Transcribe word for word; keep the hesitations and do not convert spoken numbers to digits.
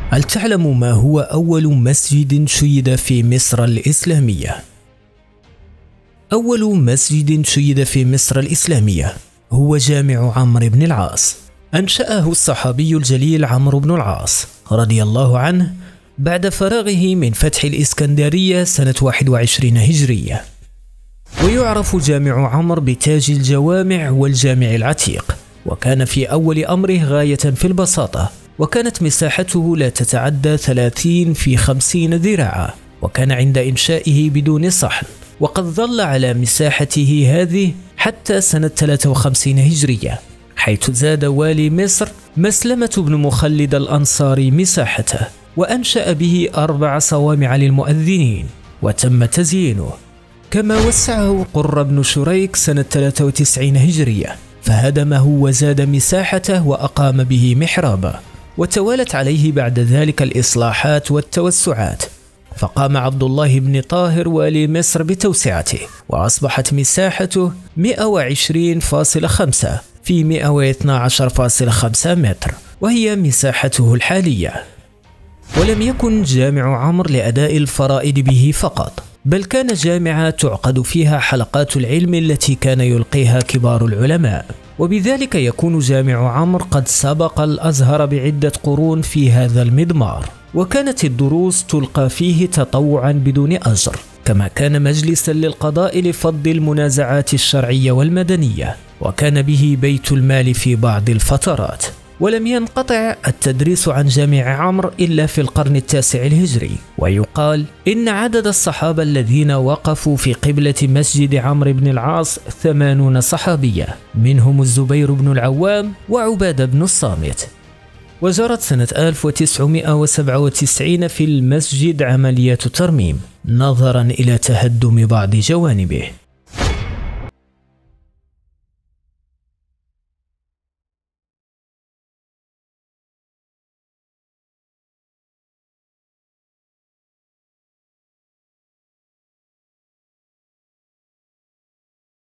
هل تعلم ما هو أول مسجد شيد في مصر الإسلامية؟ أول مسجد شيد في مصر الإسلامية هو جامع عمرو بن العاص. أنشأه الصحابي الجليل عمرو بن العاص رضي الله عنه بعد فراغه من فتح الإسكندرية سنة واحد وعشرين هجرية. ويعرف جامع عمرو بتاج الجوامع والجامع العتيق، وكان في أول أمره غاية في البساطة، وكانت مساحته لا تتعدى ثلاثين في خمسين ذراعا، وكان عند إنشائه بدون صحن، وقد ظل على مساحته هذه حتى سنة ثلاثة وخمسين هجرية، حيث زاد والي مصر مسلمة بن مخلد الأنصاري مساحته، وأنشأ به أربع صوامع للمؤذنين وتم تزيينه. كما وسعه قرة بن شريك سنة ثلاثة وتسعين هجرية فهدمه وزاد مساحته وأقام به محرابا، وتوالت عليه بعد ذلك الإصلاحات والتوسعات، فقام عبد الله بن طاهر والي مصر بتوسعته، وأصبحت مساحته مئة وعشرين فاصلة خمسة في مئة واثني عشر فاصلة خمسة متر، وهي مساحته الحالية. ولم يكن جامع عمرو لأداء الفرائض به فقط، بل كان جامعة تعقد فيها حلقات العلم التي كان يلقيها كبار العلماء، وبذلك يكون جامع عمرو قد سبق الأزهر بعدة قرون في هذا المضمار، وكانت الدروس تلقى فيه تطوعا بدون أجر، كما كان مجلسا للقضاء لفض المنازعات الشرعية والمدنية، وكان به بيت المال في بعض الفترات. ولم ينقطع التدريس عن جامع عمرو إلا في القرن التاسع الهجري، ويقال إن عدد الصحابة الذين وقفوا في قبلة مسجد عمرو بن العاص ثمانون صحابية، منهم الزبير بن العوام وعبادة بن الصامت. وجرت سنة ألف وتسعمئة وسبعة وتسعين في المسجد عمليات ترميم نظرا إلى تهدم بعض جوانبه.